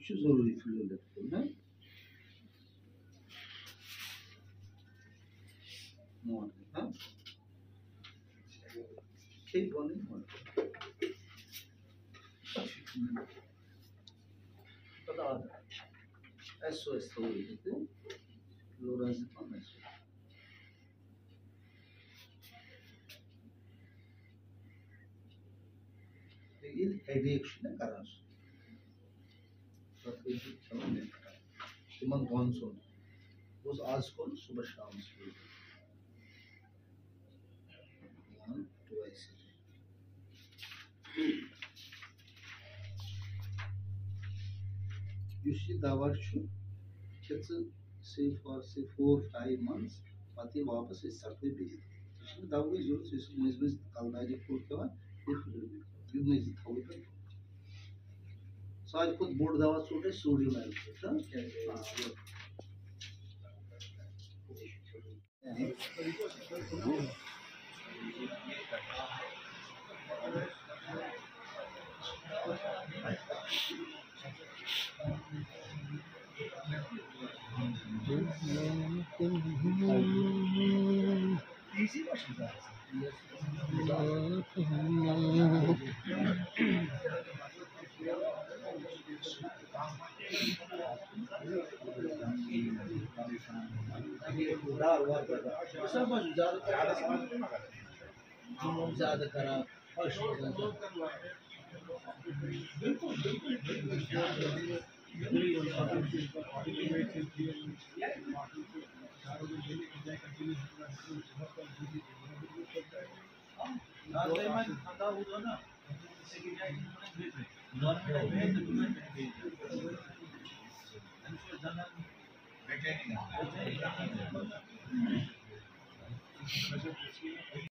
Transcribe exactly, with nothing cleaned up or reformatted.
şu जरूरी फ्लूइड है मोर हां के बने मोर पता एसओएस थोड़ी तो लोराज़ेपाम एसओएस लेकिन हेडेक ने कारण तकलीफ चलने तिमन कॉन्सोन वो आज को सुबह शाम से वन ट्वाइस युशी दावा छु किस से फॉर से फोर फाइव मंथ्स पति वापस इस सप्ताह भी इसमें दावा की जरूरत है इसमें इसमें कलनारी फूड का ये में जी थोड़ी कर साज खुद बोर्ड दावा छोटे सोडियम है easy question to answer. ज़्यादा करा बिल्कुल बिल्कुल